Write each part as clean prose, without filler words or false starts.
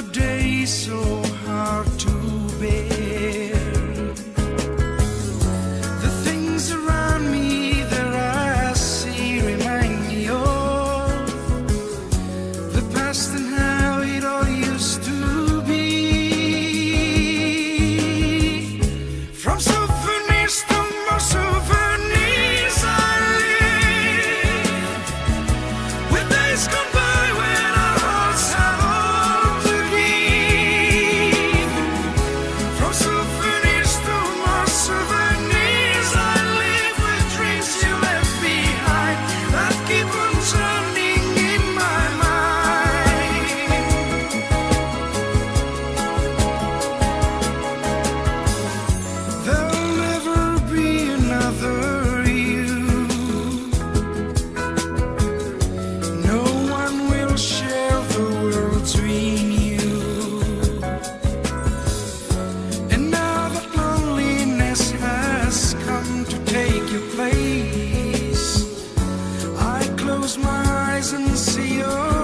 day so hard to bear. The things around me that I see remind me of the past and how it all used to be. From souvenirs to more souvenirs I live, with days gone by when our hearts have all to give. From souvenirs to more souvenirs I live, with dreams you left behind that keep on turning in my mind. There'll never be another you. No one will share the world between you. And now that loneliness has come to take your place, I close my eyes and see your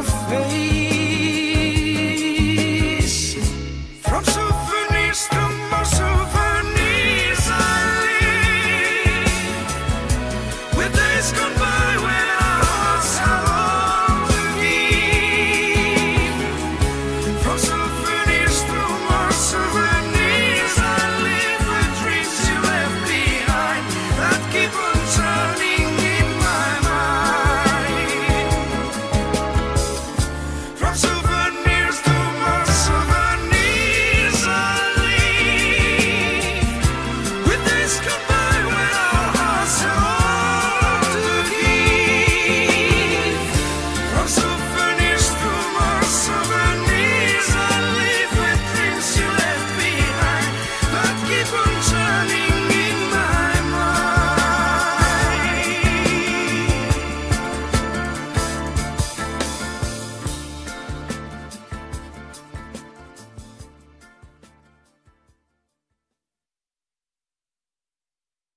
face. From souvenirs to more souvenirs I live, with days gone by when our hearts have all to give. From